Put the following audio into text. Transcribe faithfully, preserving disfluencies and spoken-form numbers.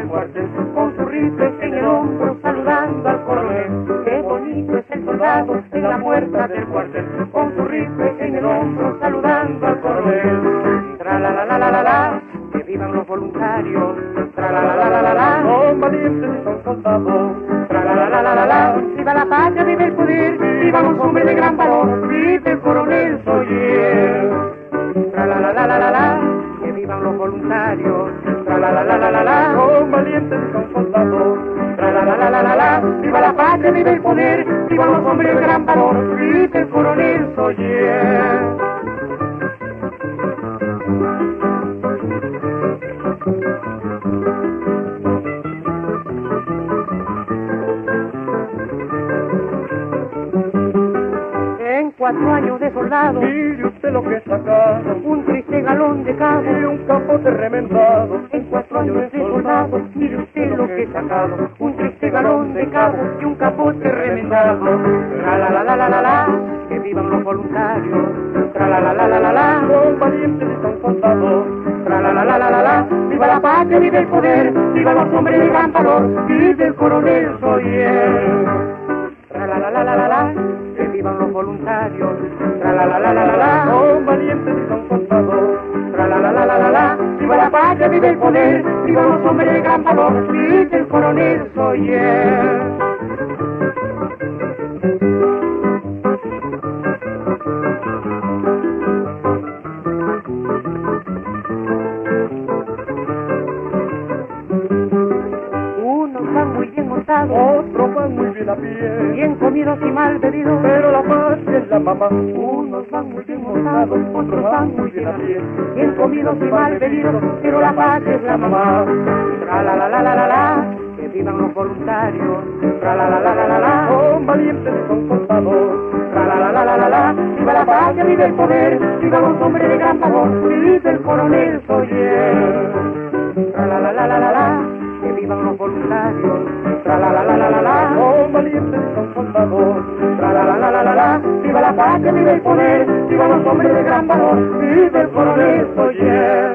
del cuartel, con su rifle en el hombro saludando al coronel. Qué bonito es el soldado en la puerta del cuartel, con su rifle en el hombro saludando al coronel. Tra la la la la la la, que vivan los voluntarios. Tra la la la la la la, son valientes y son soldados. Tra la la la la la la, viva la patria, viva el poder, viva los hombres de gran valor, viva el coronel Soller. Tra la la la la la la, que vivan los voluntarios. Tra la la la la la la, son valientes y son soldados. Tra la la la la la la, viva la patria, viva el poder, viva los hombres de gran valor, viva el coronel Soller. Cuatro años de soldado, mire usted lo que he sacado, un triste galón de cabo y un capote remendado. En cuatro años de soldado, mire usted lo que he sacado, un triste galón de cabo y un capote remendado. Tra la la la la la la, que vivan los voluntarios. Tra la la la la la la, son valientes y son soldados. Tra la la la la la la, viva la patria, viva el poder, viva los hombres de gran valor, viva el coronel Soller. Tra la la la la la la, que vivan los voluntarios. Tra la la la la la la, son valientes y son soldados. Tra la la la la la la, viva la patria, viva el poder, viva los hombres de gran valor, viva el coronel Soller. Otros van muy bien a pie, bien comidos y mal bebidos, pero la patria es la mamá. Unos van muy bien montados, otros van muy bien a pie, bien comidos y mal bebidos, pero la patria es la mamá. Tra la la la la la la, que vivan los voluntarios. Tra la la la la la la, son valientes y son soldados. Tra la la la la la la, viva la patria, viva el poder, viva los hombres de gran valor, viva el coronel Soller. Tra la la la la la la, que vivan los voluntarios. Tra la la la la la la, son valientes y son soldados. Tra la la la la la la, viva la patria, viva el poder, viva los hombres de gran valor, viva el coronel Soller.